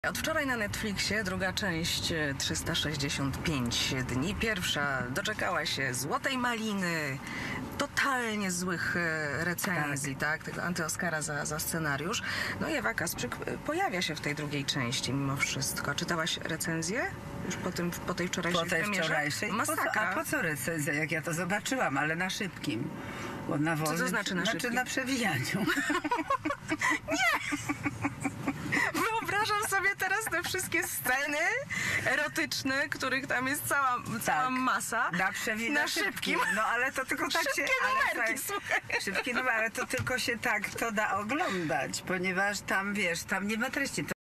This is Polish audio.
Od wczoraj na Netflixie druga część 365 dni. Pierwsza doczekała się Złotej Maliny, totalnie złych recenzji, tak? Tego anty-Oscara za scenariusz. No i Ewa Kasprzyk pojawia się w tej drugiej części mimo wszystko. Czytałaś recenzję? Już po tej wczorajszej premierze? Wczorajszej? Masakra. A po co recenzja, jak ja to zobaczyłam, ale na szybkim. Bo na wolnym, Co to znaczy na szybkim? na przewijaniu. Wyobrażam sobie teraz te wszystkie sceny erotyczne, których tam jest cała masa. Na szybkim. No ale to tylko tak Szybkie się... numerki, słuchaj. Szybkie numery, ale to tylko się tak to da oglądać, ponieważ tam, wiesz, tam nie ma treści.